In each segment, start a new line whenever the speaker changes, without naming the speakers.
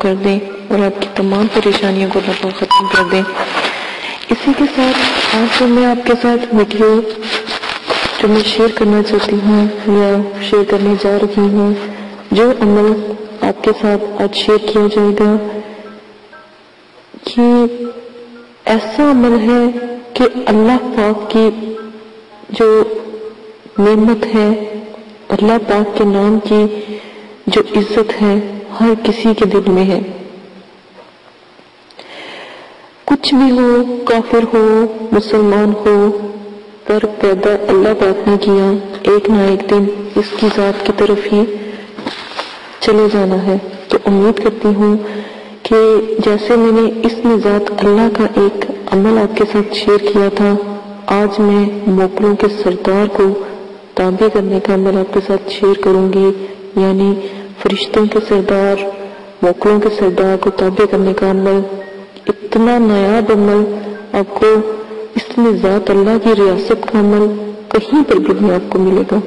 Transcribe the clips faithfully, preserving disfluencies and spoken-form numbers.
کر دیں اور آپ کی تمام پریشانیوں کو اللہ پاک ختم کر دیں۔ اسی کے ساتھ آج جو میں آپ کے ساتھ ویڈیو جو میں شیئر کرنا چاہتی ہوں یا شیئر کرنے جا رہی ہوں، جو عمل آپ کے ساتھ آج شیئر کیا جائے گا، یہ ایسا عمل ہے کہ اللہ پاک کی جو نعمت ہے، اللہ پاک کے نام کی جو عزت ہے، ہر کسی کے دل میں ہے۔ کچھ بھی ہو، کافر ہو، مسلمان ہو، پر پیدا اللہ پاک نے کیا، ایک نہ ایک دن اس کی ذات کی طرف ہی چلے جانا ہے۔ تو امید کرتی ہوں کہ جیسے میں نے اس میں ذات اللہ کا ایک عمل آپ کے ساتھ شیئر کیا تھا، آج میں موکلوں کے سردار کو تابع کرنے کا عمل آپ کے ساتھ شیئر کروں گی، یعنی فرشتوں کے سردار، موکلوں کے سردار کو تابع کرنے کا عمل، اتنا نایاب عمل آپ کو اس میں ذات اللہ کی ریاست کا عمل کہیں پر بھی نہیں آپ کو ملے گا۔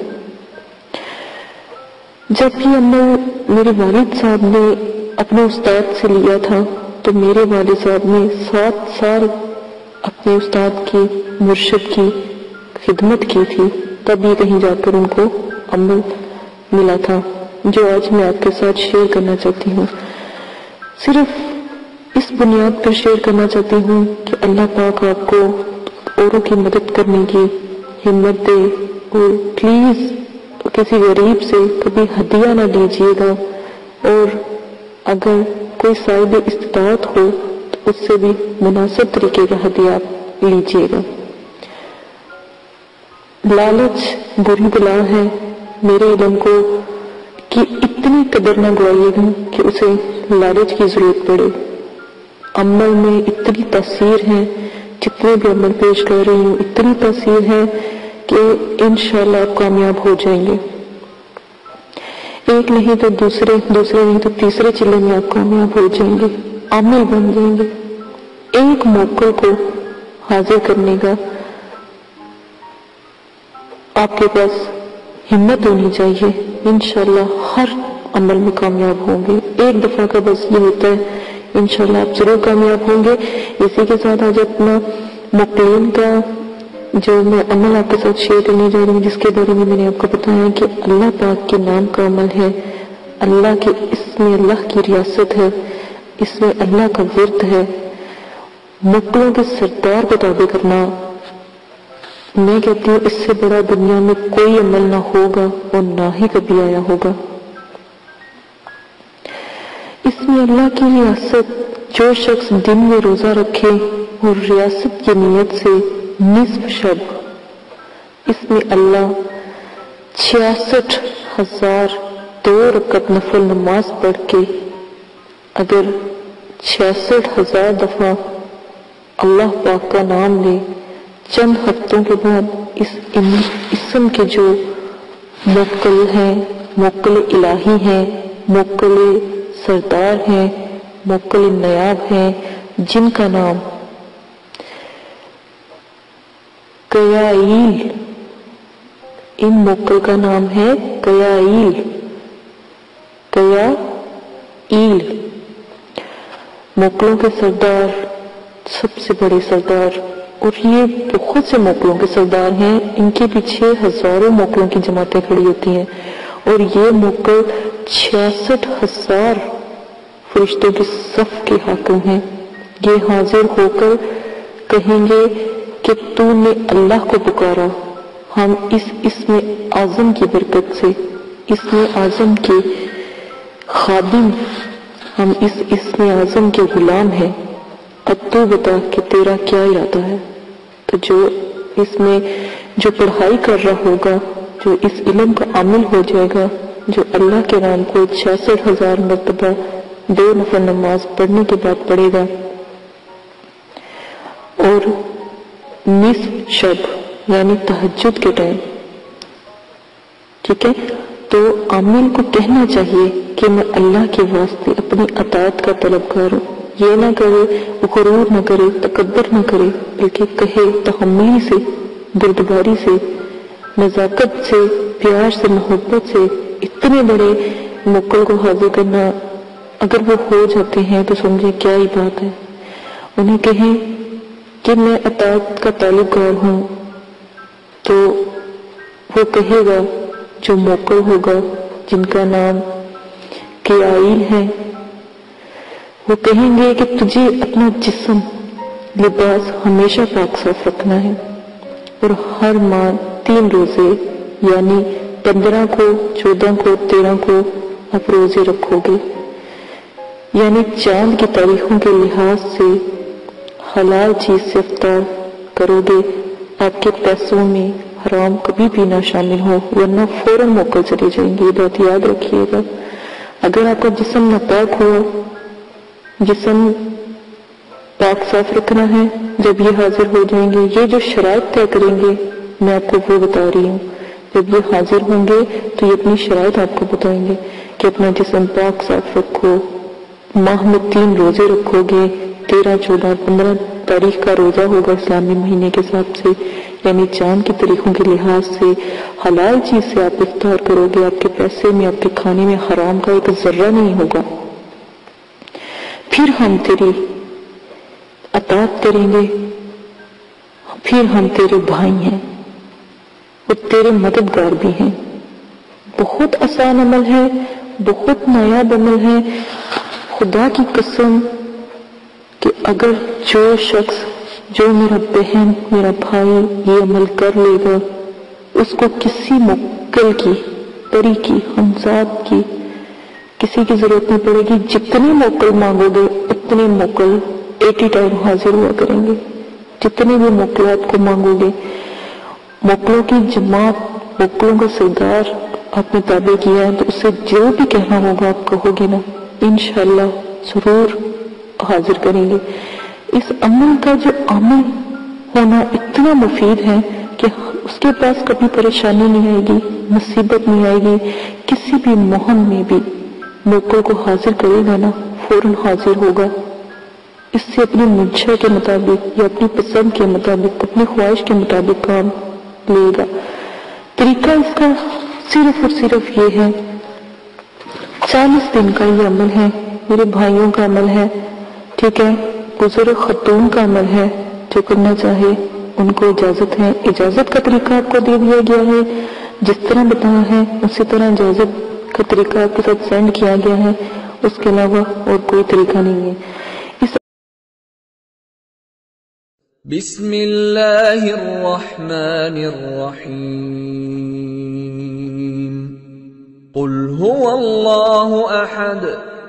جب یہ عمل میرے والد صاحب نے اپنے استاد سے لیا تھا تو میرے والد صاحب نے سات سال اپنے استاد کی، مرشد کی خدمت کی تھی، تب یہ کہیں جا کر ان کو عمل ملا تھا جو آج میں آپ کے ساتھ شیئر کرنا چاہتی ہوں۔ صرف اس بنیاد پر شیئر کرنا چاہتی ہوں کہ اللہ پاک آپ کو اوروں کی مدد کرنے کی ہمت دے، اور پلیز کسی غریب سے کبھی ہدیہ نہ لیجیے گا، اور اگر کوئی صاحب استطاعت ہو تو اس سے بھی مناسب طریقے کا ہدیہ آپ لیجیے گا۔ لالچ بری بلا ہے، میرے علم کو کہ اتنی قدر نہ گوائیے گا کہ اسے لالچ کی ضرورت پڑے۔ عمل میں اتنی تاثیر ہے، جتنے بھی عمل پیش کر رہی ہوں اتنی تاثیر ہے کہ انشاءاللہ آپ کامیاب ہو جائیں گے۔ ایک نہیں تو دوسرے، دوسرے نہیں تو تیسرے چلے میں آپ کامیاب ہو جائیں گے، عامل بن جائیں گے۔ ایک موقع کو حاضر کرنے کا آپ کے پاس ہمت ہونی چاہیے، انشاءاللہ ہر عمل میں کامیاب ہوں گے۔ ایک دفعہ کا بس یہ ہوتا ہے، انشاءاللہ آپ ضرور کامیاب ہوں گے۔ اسی کے ساتھ آج اپنا مقیم کا جو میں عمل آپ کے ساتھ شیئر کرنے جا رہی ہوں، جس کے بارے میں میں نے آپ کو بتایا کہ اللہ پاک کے نام کا عمل ہے، اللہ کے، اس میں اللہ کی ریاست ہے، اس میں اللہ کا ورد ہے، مکلوں کے سردار کو تابع کرنا۔ میں کہتی ہوں اس سے بڑا دنیا میں کوئی عمل نہ ہوگا اور نہ ہی کبھی آیا ہوگا۔ اس میں اللہ کی ریاست، جو شخص دن میں روزہ رکھے اور ریاست کی نیت سے نصف شب، اس میں اللہ چھیاسٹھ ہزار دو رکعت نفل نماز پڑھ کے اگر چھیاسٹھ ہزار دفعہ اللہ پاک کا نام لے، چند ہفتوں کے بعد اس اسم کے جو موکل ہیں، موکل الہی ہیں، موکل سردار ہیں، موکل نیاب ہیں، جن کا نام قیائیل، ان موکل کا نام ہے قیائیل، قیائیل، موکلوں کے سردار، سب سے بڑے سردار، اور یہ بہت سے موکلوں کے سردار ہیں، ان کے پیچھے ہزاروں موکلوں کی جماعتیں کھڑی ہوتی ہیں، اور یہ موکل چھیاسٹھ ہزار فرشتوں کے صف کے حاکم ہیں۔ یہ حاضر ہو کر کہیں گے کہ تو نے اللہ کو پکارا، ہم اس اسم اعظم کی برکت سے، اسم اعظم کے خادم، ہم اس اسم اعظم کے غلام ہیں، اب تو بتا کہ تیرا کیا ارادہ ہے۔ تو جو اس میں جو پڑھائی کر رہا ہوگا، جو اس علم کا عامل ہو جائے گا، جو اللہ کے نام کو چھیاسٹھ ہزار مرتبہ دو نفل نماز پڑھنے کے بعد پڑھے گا، اور نصف شب یعنی تہجد کے ٹائم، ٹھیک ہے، تو عامل کو کہنا چاہیے کہ میں اللہ کے واسطے اپنی اطاعت کا طلبگار ہوں۔ یہ نہ کرے، غرور نہ کرے، تکبر نہ کرے، بلکہ کہے تحملی سے، بردباری سے، نزاکت سے، پیار سے، محبت سے۔ اتنے بڑے موکل کو حاضر کرنا اگر وہ ہو جاتے ہیں تو سمجھے کیا ہی بات ہے. انہیں کہیں کہ میں اطاعت کا طالب گار ہوں تو وہ کہے گا جو موکل ہوگا جن کا نام قیائل ہے، وہ کہیں گے کہ تجھے اپنا جسم لباس ہمیشہ پاک صاف رکھنا ہے اور ہر ماہ تین روزے یعنی پندرہ کو، چودہ کو، تیرہ کو آپ روزے رکھو گے، یعنی چاند کی تاریخوں کے لحاظ سے حلال چیز سے افطار کرو گے. آپ کے پیسوں میں حرام کبھی بھی نہ شامل ہو ورنہ فوراً موقع چلے جائیں گے. یہ بات یاد رکھیے گا. اگر آپ کا جسم ناپاک ہو، جسم پاک صاف رکھنا ہے، جب یہ حاضر ہو جائیں گے، یہ جو شرائط طے کریں گے میں آپ کو وہ بتا رہی ہوں، جب یہ حاضر ہوں گے تو یہ اپنی شرائط آپ کو بتائیں گے کہ اپنا جسم پاک صاف رکھو، ماہ میں تین روزے رکھو گے، تیرہ، چودہ، پندرہ تاریخ کا روزہ ہوگا اسلامی مہینے کے حساب سے، یعنی چاند کی تاریخوں کے لحاظ سے حلال چیز سے آپ افطار کرو گے. آپ کے پیسے میں، آپ کے کھانے میں حرام کا ایک ذرہ نہیں ہوگا. پھر ہم تیری اطاعت کریں گے، پھر ہم تیرے بھائی ہیں اور تیرے مددگار بھی ہیں. بہت آسان عمل ہے، بہت نایاب عمل ہے. خدا کی قسم کہ اگر جو شخص، جو میرا بہن، میرا بھائی یہ عمل کر لے گا، اس کو کسی موکل کی، پری کی، ہمساد کی، کسی کی ضرورت نہیں پڑے گی. جتنے موکل مانگو گے اتنے موکل ایٹی ٹائم حاضر ہوا کریں گے. جتنے بھی موکلات کو مانگو گے، موکلوں کی جماعت، موکلوں کا سردار آپ نے تابع کیا ہے تو اسے جو بھی کہنا ہوگا آپ کہو گے نا، انشاءاللہ ضرور حاضر کریں گے. اس عمل کا جو عمل ہونا اتنا مفید ہے کہ اس کے پاس کبھی پریشانی نہیں آئے گی، مصیبت نہیں آئے گی. کسی بھی مہم میں بھی موکل کو حاضر کرے گا نا، فوراً حاضر ہوگا. اس سے اپنی منشا کے مطابق یا اپنی پسند کے مطابق، اپنی خواہش کے مطابق کام لے گا. طریقہ اس کا صرف اور صرف یہ ہے، چالیس دن کا یہ عمل ہے. میرے بھائیوں کا عمل ہے، ٹھیک ہے، بزرگ خاتون کا عمل ہے. جو کرنا چاہے ان کو اجازت ہے. اجازت کا طریقہ آپ کو دے دیا گیا ہے، جس طرح بتایا ہے اسی طرح اجازت کا طریقہ آپ کے ساتھ سینڈ کیا گیا ہے. اس کے علاوہ اور کوئی طریقہ نہیں ہے. اس
بسم اللہ الرحمن الرحیم. قل هو اللہ احد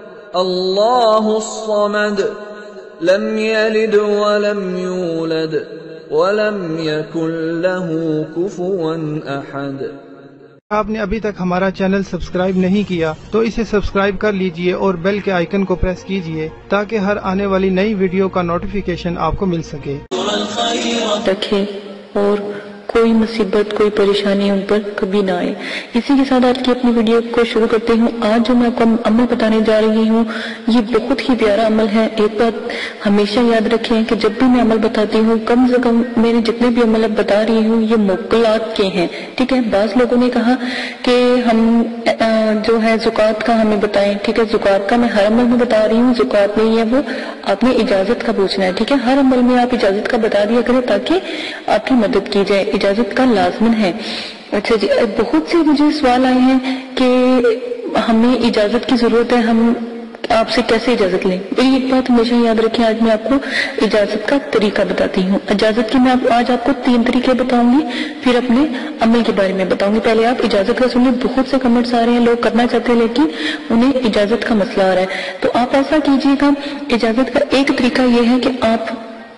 اللہ الصمد لم یلد ولم یولد ولم یکن له کفوا احد.
آپ نے ابھی تک ہمارا چینل سبسکرائب نہیں کیا تو اسے سبسکرائب کر لیجئے اور بیل کے آئیکن کو پریس کیجئے تاکہ ہر آنے والی نئی ویڈیو کا نوٹیفیکیشن آپ کو مل سکے.
رکھیں اور کوئی مصیبت، کوئی پریشانی ان پر کبھی نہ آئے. اسی کے ساتھ آج کی اپنی ویڈیو کو شروع کرتے ہوں. آج جو میں آپ کو عمل بتانے جا رہی ہوں یہ بہت ہی پیارا عمل ہے. ایک بات ہمیشہ یاد رکھیں کہ جب بھی میں عمل بتاتی ہوں، کم سے کم میرے جتنے بھی عمل اب بتا رہی ہوں یہ موکلات کے ہیں، ٹھیک ہے. بعض لوگوں نے کہا کہ ہم جو ہے زکوٰۃ کا ہمیں بتائیں، ٹھیک ہے. زکوٰۃ کا میں ہر عمل میں بتا رہی ہوں، زکوٰۃ نہیں ہے وہ، آپ نے اجازت کا پوچھنا ہے، ٹھیک ہے. ہر عمل میں آپ اجازت کا بتا دیا کریں تاکہ آپ کی مدد کی جائے. اجازت کا لازمن ہے. اچھا جی، بہت سے مجھے سوال آئے ہیں کہ ہمیں اجازت کی ضرورت ہے، ہم آپ سے کیسے اجازت لیں. میری ایک بات ہمیشہ یاد رکھیں، آج میں آپ کو اجازت کا طریقہ بتاتی ہوں. اجازت کی میں آج آپ کو تین طریقے بتاؤں گی، پھر اپنے عمل کے بارے میں بتاؤں گی. پہلے آپ اجازت کا سنیں. بہت سے کمنٹس آ رہے ہیں، لوگ کرنا چاہتے ہیں لیکن انہیں اجازت کا مسئلہ آ رہا ہے. تو آپ ایسا کیجئے گا، اجازت کا ایک طریقہ یہ ہے کہ آپ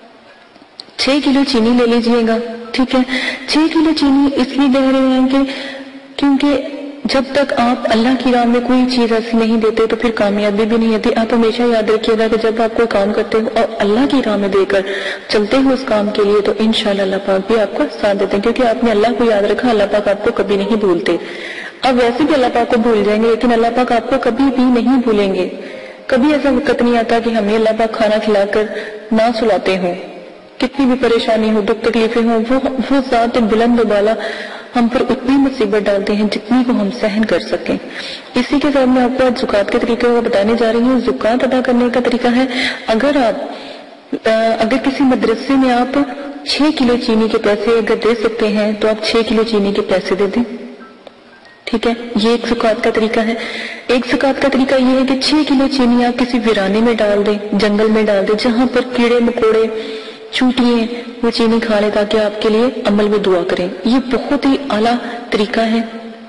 چھ کلو چینی لے لیجئے گا، ٹھیک ہے. چھ کلو چینی اس لیے دے رہے ہیں کہ کیونکہ جب تک آپ اللہ کی راہ میں کوئی چیز ایسی نہیں دیتے تو پھر کامیابی بھی نہیں آتی. آپ ہمیشہ یاد رکھیے گا کہ جب آپ کوئی کام کرتے ہو اور اللہ کی راہ میں دے کر چلتے ہو اس کام کے لیے تو انشاءاللہ اللہ پاک بھی آپ کو ساتھ دیتے ہیں، کیونکہ آپ نے اللہ کو یاد رکھا. اللہ پاک آپ کو کبھی نہیں بھولتے. اب ویسے بھی اللہ پاک کو بھول جائیں گے لیکن اللہ پاک آپ کو کبھی بھی نہیں بھولیں گے. کبھی ایسا وقت نہیں آتا کہ ہمیں اللہ پاک کھانا کھلا کر نہ سلاتے ہوں. کتنی بھی پریشانی ہو، دکھ تکلیفیں ہوں، وہ وہ ذات بلند و بالا ہم پر اتنی مصیبت ڈالتے ہیں جتنی کو ہم سہن کر سکیں. اسی کے ساتھ میں آپ کو آج زکوٰۃ کے طریقے کو بتانے جا رہی ہوں. زکوٰۃ ادا کرنے کا طریقہ ہے، اگر آپ اگر کسی مدرسے میں آپ چھ کلو چینی کے پیسے اگر دے سکتے ہیں تو آپ چھ کلو چینی کے پیسے دے دیں. ٹھیک ہے، یہ ایک زکوٰۃ کا طریقہ ہے. ایک زکوٰۃ کا طریقہ یہ ہے کہ چھ کلو چینی آپ کسی ویرانے میں ڈال دیں، جنگل میں ڈال دیں، جہاں پر کیڑے مکوڑے چونٹیے وہ چینی کھا لیں تاکہ آپ کے لیے عمل میں دعا کریں. یہ بہت ہی اعلیٰ طریقہ ہے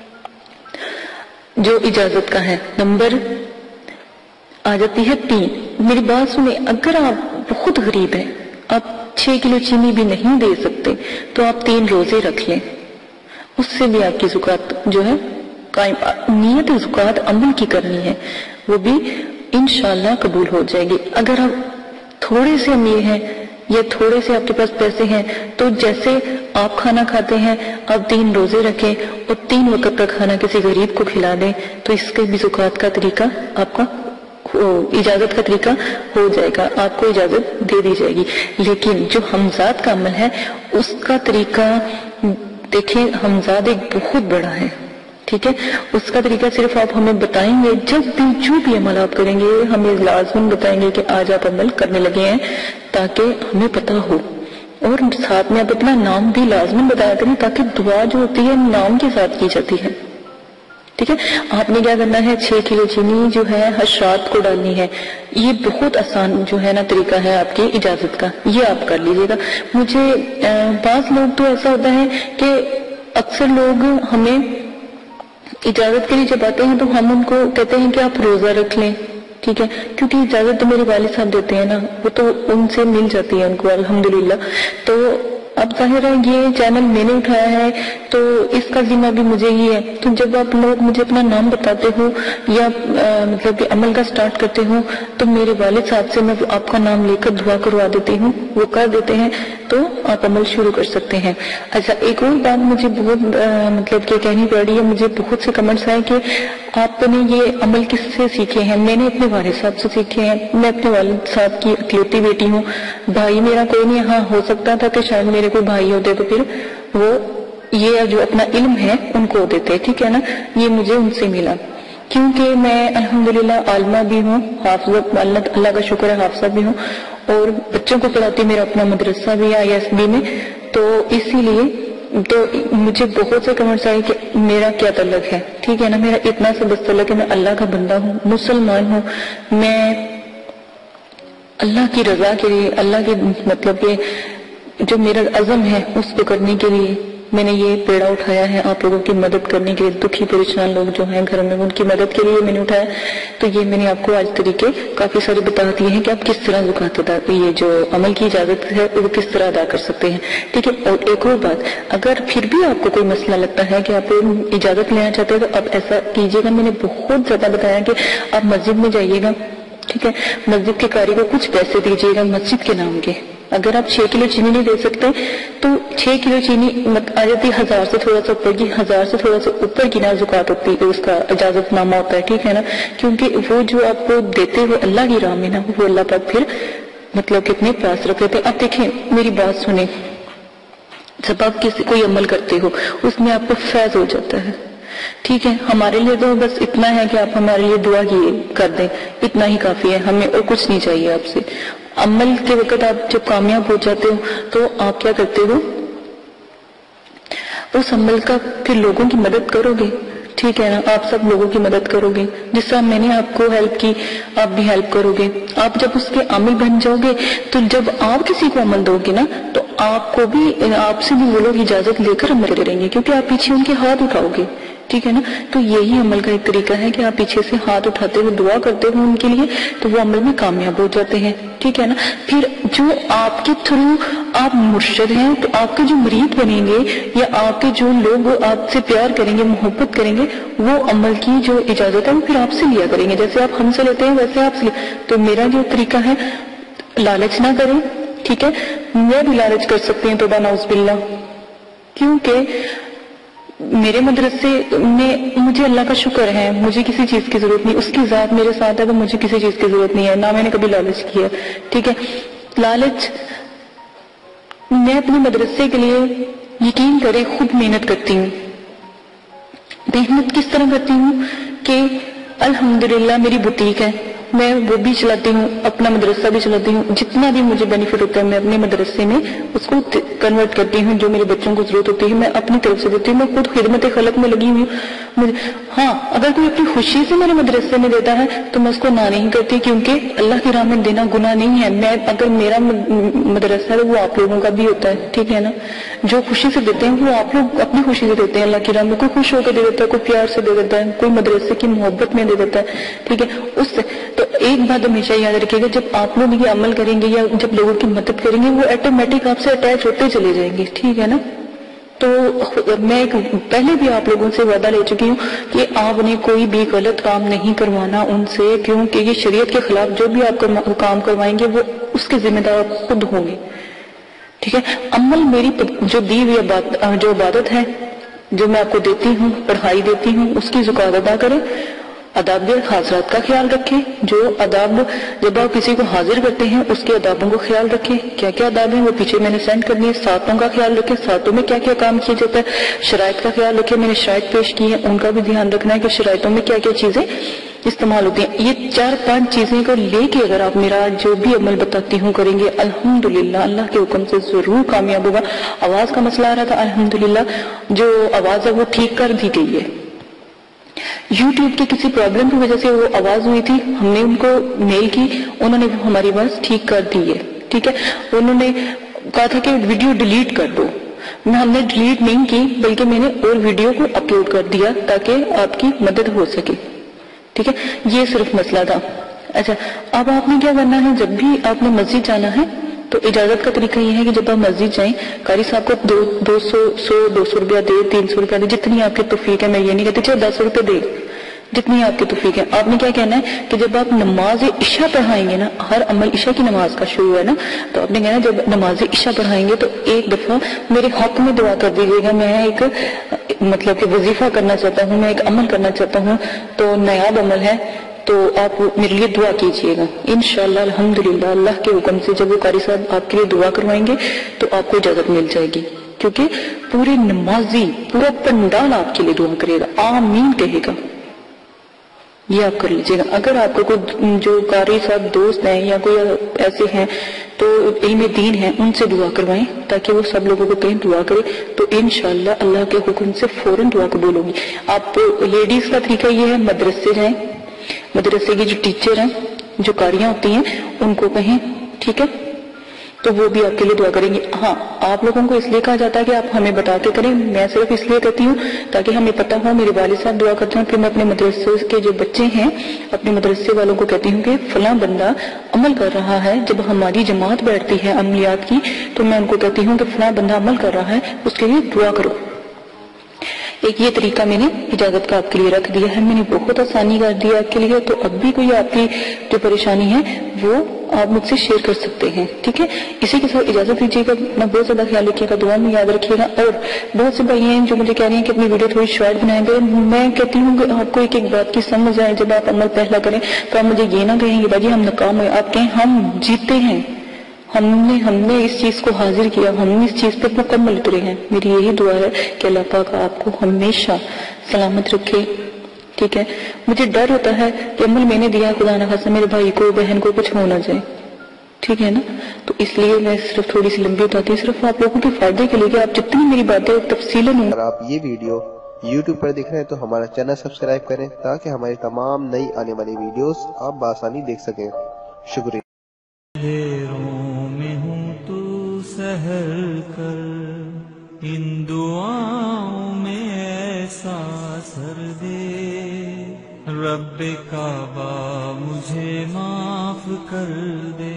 جو اجازت کا ہے. نمبر آ جاتی ہے تین. میری بات سنیں، اگر آپ بہت غریب ہیں، آپ چھ کلو چینی بھی نہیں دے سکتے تو آپ تین روزے رکھ لیں، اس سے بھی آپ کی زکوٰۃ جو ہے قائم. نیت زکوٰۃ عمل کی کرنی ہے، وہ بھی انشاءاللہ قبول ہو جائے گی. اگر آپ تھوڑے سے امیر ہیں یا تھوڑے سے آپ کے پاس پیسے ہیں تو جیسے آپ کھانا کھاتے ہیں آپ تین روزے رکھیں اور تین وقت کا کھانا کسی غریب کو کھلا دیں تو اس کے بھی زکوٰۃ کا طریقہ آپ کا اجازت کا طریقہ ہو جائے گا، آپ کو اجازت دے دی جائے گی. لیکن جو حمزات کا عمل ہے اس کا طریقہ دیکھیں، حمزات ایک بہت بڑا ہے. ٹھیک ہے، اس کا طریقہ صرف آپ ہمیں بتائیں گے، جب بھی جو بھی عمل آپ کریں گے ہمیں لازم بتائیں گے کہ آج آپ عمل کرنے لگے ہیں تاکہ ہمیں پتہ ہو. اور ساتھ میں آپ اپنا نام بھی لازماً بتایا کریں تاکہ دعا جو ہوتی ہے نام کے ساتھ کی جاتی ہے. ٹھیک ہے، آپ نے کیا کرنا ہے، چھ کلو چینی جو ہے حشرات کو ڈالنی ہے. یہ بہت آسان جو ہے نا طریقہ ہے آپ کی اجازت کا، یہ آپ کر لیجیے گا. مجھے بعض لوگ تو ایسا ہوتا ہے کہ اکثر لوگ ہمیں اجازت کے لیے جب آتے ہیں تو ہم ان کو کہتے ہیں کہ آپ روزہ رکھ لیں. ٹھیک ہے، کیونکہ اجازت تو میرے والد صاحب دیتے ہیں نا، وہ تو ان سے مل جاتی ہے ان کو الحمدللہ. تو اب ظاہر ہے یہ چینل میں نے اٹھایا ہے تو اس کا ذمہ بھی مجھے ہی ہے. تو جب آپ لوگ مجھے اپنا نام بتاتے ہو یا مطلب کہ عمل کا سٹارٹ کرتے ہو تو میرے والد صاحب سے میں آپ کا نام لے کر دعا کروا دیتی ہوں، وہ کر دیتے ہیں تو آپ عمل شروع کر سکتے ہیں. اچھا، ایک اور بات مجھے بہت مطلب کہ کہنی پڑ رہی ہے، مجھے بہت سے کمنٹس آئے کہ آپ نے یہ عمل کس سے سیکھے ہیں. میں نے اپنے والد صاحب سے سیکھے ہیں. میں اپنے والد صاحب کی اکلوتی بیٹی ہوں، بھائی میرا کوئی نہیں. ہاں ہو سکتا تھا کہ شاید میرے کوئی بھائی ہوتے تو پھر وہ یہ جو اپنا علم ہے ان کو دیتے. ٹھیک ہے نا، یہ مجھے ان سے ملا کیونکہ میں الحمدللہ عالمہ بھی ہوں، حافظہ، اللہ کا شکر ہے حافظہ بھی ہوں اور بچوں کو پڑھاتی. میرا اپنا مدرسہ بھی ہے آئی ایس بی میں، تو اسی لیے تو مجھے بہت سے کمنٹس آئے کہ میرا کیا تعلق ہے. ٹھیک ہے نا، میرا اتنا سا بس تعلق ہے، میں اللہ کا بندہ ہوں، مسلمان ہوں. میں اللہ کی رضا کے لیے، اللہ کے مطلب کہ جو میرا عزم ہے اس کو کرنے کے لیے میں نے یہ پیڑا اٹھایا ہے، آپ لوگوں کی مدد کرنے کے لیے. دکھی پریشان لوگ جو ہیں گھر میں ان کی مدد کے لیے میں نے اٹھایا. تو یہ میں نے آپ کو آج طریقے کافی سارے بتا دیے ہیں کہ آپ کس طرح زکوٰۃ ادا، یہ جو عمل کی اجازت ہے وہ کس طرح ادا کر سکتے ہیں. ٹھیک ہے، اور ایک اور بات، اگر پھر بھی آپ کو کوئی مسئلہ لگتا ہے کہ آپ اجازت لینا چاہتے ہیں تو آپ ایسا کیجیے گا. میں نے بہت زیادہ بتایا کہ آپ مسجد میں جائیے گا. ٹھیک ہے، مسجد کے قاری کو کچھ پیسے دیجیے گا مسجد کے نام کے. اگر آپ چھ کلو چینی نہیں دے سکتے تو چھ کلو چینی آ جاتی ہزار سے تھوڑا سا اوپر کی، ہزار سے تھوڑا سا اوپر کی نا زکوٰۃ ہوتی ہے، اس کا اجازت نامہ ہوتا ہے. ٹھیک ہے نا، کیونکہ وہ جو آپ کو دیتے ہوئے اللہ کی راہ میں نا وہ اللہ پاک پھر مطلب کہ اپنے پاس رکھ لیتے. اب دیکھیں میری بات سنیں، جب آپ کسی کوئی عمل کرتے ہو اس میں آپ کو فیض ہو جاتا ہے. ٹھیک ہے، ہمارے لیے تو بس اتنا ہے کہ آپ ہمارے لیے دعا کیے کر دیں، اتنا ہی کافی ہے، ہمیں اور کچھ نہیں چاہیے آپ سے. عمل کے وقت آپ جب کامیاب ہو جاتے ہو تو آپ کیا کرتے ہو، اس عمل کا پھر لوگوں کی مدد کرو گے. ٹھیک ہے نا، آپ سب لوگوں کی مدد کرو گے. جس طرح میں نے آپ کو ہیلپ کی آپ بھی ہیلپ کرو گے. آپ جب اس کے عامل بن جاؤ گے تو جب آپ کسی کو عمل دو گے نا تو آپ کو بھی، آپ سے بھی وہ لوگ اجازت لے کر عمل کریں گے کیونکہ آپ پیچھے ان کے ہاتھ اٹھاؤ گے. ٹھیک ہے نا، تو یہی عمل کا ایک طریقہ ہے کہ آپ پیچھے سے ہاتھ اٹھاتے ہوئے دعا کرتے ہو ان کے لیے تو وہ عمل میں کامیاب ہو جاتے ہیں. ٹھیک ہے نا، پھر جو آپ کے تھرو آپ مرشد ہیں تو آپ کے جو مرید بنیں گے یا آپ کے جو لوگ آپ سے پیار کریں گے، محبت کریں گے، وہ عمل کی جو اجازت ہے وہ پھر آپ سے لیا کریں گے. جیسے آپ ہم سے لیتے ہیں ویسے آپ سے لیا. تو میرا جو طریقہ ہے، لالچ نہ کریں. ٹھیک ہے، میں بھی لالچ کر سکتے ہیں توبہ نعوذ باللہ، کیونکہ میرے مدرسے میں مجھے اللہ کا شکر ہے، مجھے کسی چیز کی ضرورت نہیں. اس کی ذات میرے ساتھ ہے تو مجھے کسی چیز کی ضرورت نہیں ہے، نہ میں نے کبھی لالچ کیا. ٹھیک ہے، لالچ میں اپنے مدرسے کے لیے یقین کریں خود محنت کرتی ہوں. محنت کس طرح کرتی ہوں کہ الحمدللہ میری بوتیک ہے، میں وہ بھی چلاتی ہوں، اپنا مدرسہ بھی چلاتی ہوں. جتنا بھی مجھے بینیفٹ ہوتا ہے میں اپنے مدرسے میں اس کو کنورٹ کرتی ہوں. جو میرے بچوں کو ضرورت ہوتی ہے میں اپنی طرف سے دیتی ہوں. میں خود خدمت خلق میں لگی ہوئی ہوں. ہاں اگر کوئی اپنی خوشی سے میرے مدرسے میں دیتا ہے تو میں اس کو نہ نہیں کرتی، کیونکہ اللہ کی راہ میں دینا گناہ نہیں ہے. میں اگر میرا مدرسہ ہے وہ آپ لوگوں کا بھی ہوتا ہے، ٹھیک ہے نا. جو خوشی سے دیتے ہیں وہ آپ لوگ اپنی خوشی سے دیتے ہیں اللہ کی راہ میں. کوئی خوش ہو کے دے دیتا ہے، کوئی پیار سے دے دیتا ہے، کوئی مدرسے کی محبت میں دے دیتا ہے، ٹھیک ہے. اس سے تو ایک بات ہمیشہ یاد رکھیے گا، جب آپ لوگ یہ عمل کریں گے یا جب لوگوں کی مدد کریں گے وہ آٹومیٹک آپ سے اٹیچ ہوتے چلے جائیں گے، ٹھیک ہے نا. تو میں ایک پہلے بھی آپ لوگوں سے وعدہ لے چکی ہوں کہ آپ نے کوئی بھی غلط کام نہیں کروانا ان سے، کیونکہ یہ شریعت کے خلاف جو بھی آپ کام کروائیں گے وہ اس کے ذمہ دار آپ خود ہوں گے، ٹھیک ہے. عمل میری جو دی ہوئی جو عبادت ہے، جو میں آپ کو دیتی ہوں، پڑھائی دیتی ہوں، اس کی زکات ادا کریں. آداب حاضرات کا خیال رکھیں. جو آداب جب آپ کسی کو حاضر کرتے ہیں اس کے آدابوں کو خیال رکھیں. کیا کیا آداب ہیں وہ پیچھے میں نے سینڈ کر دیے. ساتوں کا خیال رکھیں، ساتوں میں کیا کیا کام کیا جاتا ہے. شرائط کا خیال رکھیں، میں نے شرائط پیش کی ہیں، ان کا بھی دھیان رکھنا ہے کہ شرائطوں میں کیا کیا چیزیں استعمال ہوتی ہیں. یہ چار پانچ چیزیں کو لے کے اگر آپ میرا جو بھی عمل بتاتی ہوں کریں گے، الحمدللہ اللہ کے حکم سے ضرور کامیاب ہوگا. آواز کا مسئلہ آ رہا تھا، الحمدللہ جو آواز ہے وہ ٹھیک کر دی گئی ہے. یوٹیوب کی کسی پرابلم کی وجہ سے وہ آواز ہوئی تھی، ہم نے ان کو میل کی، انہوں نے ہماری آواز ٹھیک کر دی ہے، ٹھیک ہے. انہوں نے کہا تھا کہ ویڈیو ڈیلیٹ کر دو، میں ہم نے ڈیلیٹ نہیں کی بلکہ میں نے اور ویڈیو کو اپلوڈ کر دیا تاکہ آپ کی مدد ہو سکے، ٹھیک ہے. یہ صرف مسئلہ تھا. اچھا اب آپ نے کیا کرنا ہے، جب بھی آپ نے مسجد جانا ہے تو اجازت کا طریقہ یہ ہے کہ جب آپ مسجد جائیں قاری صاحب کو دو دو سو سو دو سو روپیہ دے، تین سو روپیہ دے، جتنی آپ کی توفیق ہے. میں یہ نہیں کہتی چاہے دس روپے دے، جتنی آپ کی توفیق ہے. آپ نے کیا کہنا ہے کہ جب آپ نماز عشاء پڑھائیں گے نا، ہر عمل عشاء کی نماز کا شروع ہے نا، تو آپ نے کہنا جب نماز عشاء پڑھائیں گے تو ایک دفعہ میرے حق میں دعا کر دیجیے گا. میں ایک مطلب کہ وظیفہ کرنا چاہتا ہوں، میں ایک عمل کرنا چاہتا ہوں، تو نیاب عمل ہے، تو آپ میرے لیے دعا کیجئے گا. انشاءاللہ الحمدللہ اللہ کے حکم سے جب وہ قاری صاحب آپ کے لیے دعا کروائیں گے تو آپ کو اجازت مل جائے گی، کیونکہ پورے نمازی پورا پنڈال آپ کے لیے دعا کرے گا، آمین کہے گا. یہ آپ کر لیجئے گا. اگر آپ کو کوئی جو قاری صاحب دوست ہیں یا کوئی ایسے ہیں تو علم دین ہیں، ان سے دعا کروائیں تاکہ وہ سب لوگوں کو کہیں دعا کرے، تو انشاءاللہ اللہ کے حکم سے فوراً دعا قبول ہوگی. آپ لیڈیز کا طریقہ یہ ہے مدرسے جائیں، مدرسے کی جو ٹیچر ہیں، جو قاریاں ہوتی ہیں، ان کو کہیں، ٹھیک ہے، تو وہ بھی آپ کے لیے دعا کریں گے. ہاں آپ لوگوں کو اس لیے کہا جاتا ہے کہ آپ ہمیں بتا کے کریں، میں صرف اس لیے کہتی ہوں تاکہ ہمیں پتہ ہو. میرے والد صاحب دعا کرتے ہیں، پھر میں اپنے مدرسے کے جو بچے ہیں اپنے مدرسے والوں کو کہتی ہوں کہ فلاں بندہ عمل کر رہا ہے. جب ہماری جماعت بیٹھتی ہے عملیات کی تو میں ان کو کہتی ہوں کہ فلاں بندہ عمل کر رہا ہے، اس کے لیے دعا کرو. ایک یہ طریقہ میں نے اجازت کا آپ کے لیے رکھ دیا ہے، میں نے بہت آسانی کر دیا آپ کے لیے. تو اب بھی کوئی آپ کی جو پریشانی ہے وہ آپ مجھ سے شیئر کر سکتے ہیں، ٹھیک ہے. اسی کے ساتھ اجازت دیجیے گا، اپنا بہت زیادہ خیال رکھیے گا، دعا میں یاد رکھیے گا. اور بہت سے بھائی ہیں جو مجھے کہہ رہے ہیں کہ اپنی ویڈیو تھوڑی شارٹ بنائیں گے. میں کہتی ہوں کہ آپ کو ایک ایک بات کی سمجھ آئے. جب آپ عمل پہلا کریں تو آپ مجھے یہ نہ کہیں کہ باجی ہم ناکام ہوئے، آپ کہیں ہم جیتے ہیں، ہم نے ہم نے اس چیز کو حاضر کیا، ہم نے اس چیز پہ مکمل اترے ہیں. میری یہی دعا ہے کہ اللہ پاک آپ کو ہمیشہ سلامت رکھے، ٹھیک ہے. مجھے ڈر ہوتا ہے کہ عمل میں نے دیا ہے خدا نہ خاصہ میرے بھائی کو بہن کو کچھ ہو نہ جائے، ٹھیک ہے نا. تو اس لیے میں صرف تھوڑی سی لمبی بتاتی ہوں، صرف آپ لوگوں کے فائدے کے لیے کہ آپ جتنی میری باتیں تفصیلاً ہوں.
اگر آپ یہ ویڈیو یوٹیوب پر دیکھ رہے ہیں تو ہمارا چینل سبسکرائب کریں تاکہ ہماری تمام نئی آنے والی ویڈیوز آپ بآسانی دیکھ سکیں. شکریہ.
سحر کر ان دعاؤں میں ایسا اثر دے، رب کعبہ مجھے معاف کر دے.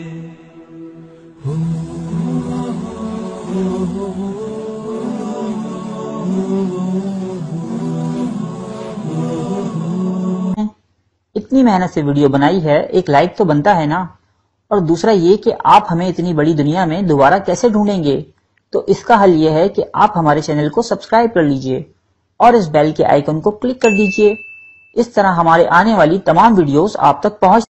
اتنی محنت سے ویڈیو بنائی ہے، ایک لائک تو بنتا ہے نا. اور دوسرا یہ کہ آپ ہمیں اتنی بڑی دنیا میں دوبارہ کیسے ڈھونڈیں گے؟ تو اس کا حل یہ ہے کہ آپ ہمارے چینل کو سبسکرائب کر لیجئے اور اس بیل کے آئیکن کو کلک کر دیجئے. اس طرح ہمارے آنے والی تمام ویڈیوز آپ تک پہنچ